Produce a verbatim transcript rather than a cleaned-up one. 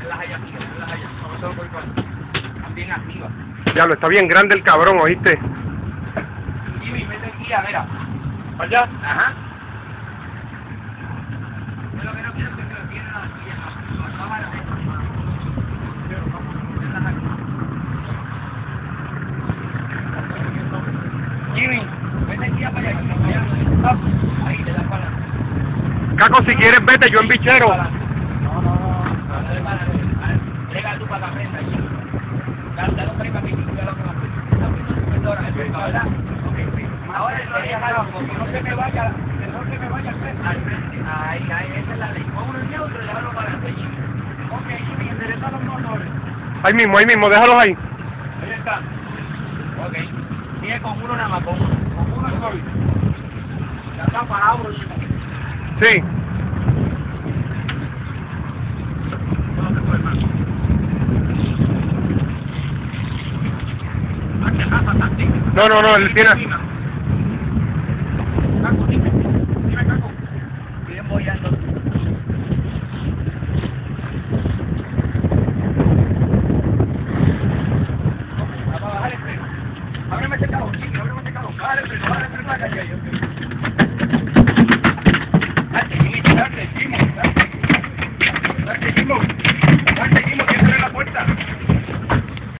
las hay aquí, las hay aquí. Vamos a ver cuál. Están bien activas. Diablo, está bien grande el cabrón, ¿oíste? Jimmy, mete aquí, a ver. ¿Para allá? Ajá. Yo lo que no quiero es que se me pierdan aquí en la cámara. Jimmy, vete aquí para allá. Ahí te das para adelante. Caco, si quieres vete, yo en bichero. No, no, no. Dale para adelante. Llega tú para la frente. Dale, dale para aquí. Cuidado con la frente. ¿Verdad? Ahora sería algo, que no se me vaya, que no se me vaya al frente. Al frente. Ahí, ahí, esa es la ley. Pon uno en neutro y déjalo para adelante, Jimmy. Ok, Jimmy, endereza los motores. Ahí mismo, ahí mismo, déjalos ahí. Ahí está. Ok. Sigue con uno nada más, con uno. Con uno solo. Ya está parado, bro. Sí. No se puede más. No, no, no, él tiene... Caco, dime. Dime, Caco. Bien boyando.